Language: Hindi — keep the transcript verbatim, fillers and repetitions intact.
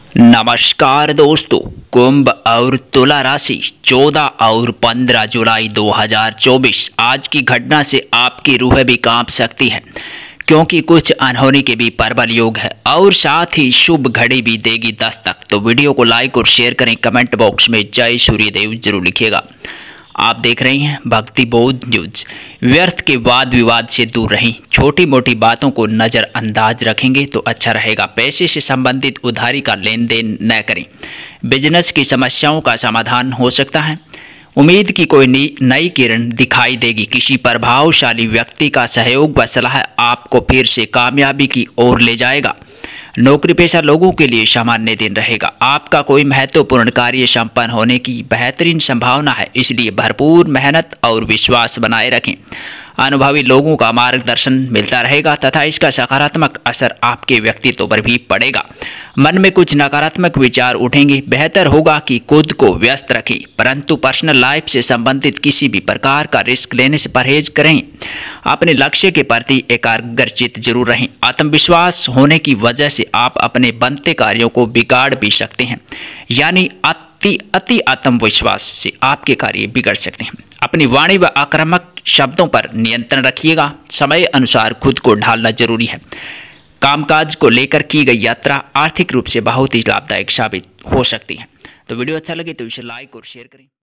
नमस्कार दोस्तों। कुंभ और तुला राशि चौदह और पंद्रह जुलाई दो हज़ार चौबीस आज की घटना से आपकी रूह भी कांप सकती है, क्योंकि कुछ अनहोनी के भी प्रबल योग है और साथ ही शुभ घड़ी भी देगी दस्तक। तो वीडियो को लाइक और शेयर करें, कमेंट बॉक्स में जय सूर्यदेव जरूर लिखिएगा। आप देख रहे हैं भक्ति बोध न्यूज। व्यर्थ के वाद विवाद से दूर रहें, छोटी मोटी बातों को नज़रअंदाज रखेंगे तो अच्छा रहेगा। पैसे से संबंधित उधारी का लेन देन न करें। बिजनेस की समस्याओं का समाधान हो सकता है। उम्मीद की कोई नई किरण दिखाई देगी। किसी प्रभावशाली व्यक्ति का सहयोग व सलाह आपको फिर से कामयाबी की ओर ले जाएगा। नौकरी पेशा लोगों के लिए सामान्य दिन रहेगा। आपका कोई महत्वपूर्ण कार्य संपन्न होने की बेहतरीन संभावना है, इसलिए भरपूर मेहनत और विश्वास बनाए रखें। अनुभवी लोगों का मार्गदर्शन मिलता रहेगा तथा इसका सकारात्मक असर आपके व्यक्तित्व पर भी पड़ेगा। मन में कुछ नकारात्मक विचार उठेंगे। बेहतर होगा कि खुद को व्यस्त रखें, परंतु पर्सनल लाइफ से संबंधित किसी भी प्रकार का रिस्क लेने से परहेज करें। अपने लक्ष्य के प्रति एकाग्रचित जरूर रहें। आत्मविश्वास होने की वजह से आप अपने बनते कार्यों को बिगाड़ भी सकते हैं, यानी अति अति आत्मविश्वास से आपके कार्य बिगड़ सकते हैं। अपनी वाणी व आक्रामक शब्दों पर नियंत्रण रखिएगा। समय अनुसार खुद को ढालना जरूरी है। कामकाज को लेकर की गई यात्रा आर्थिक रूप से बहुत ही लाभदायक साबित हो सकती है। तो वीडियो अच्छा लगे तो इसे लाइक और शेयर करें।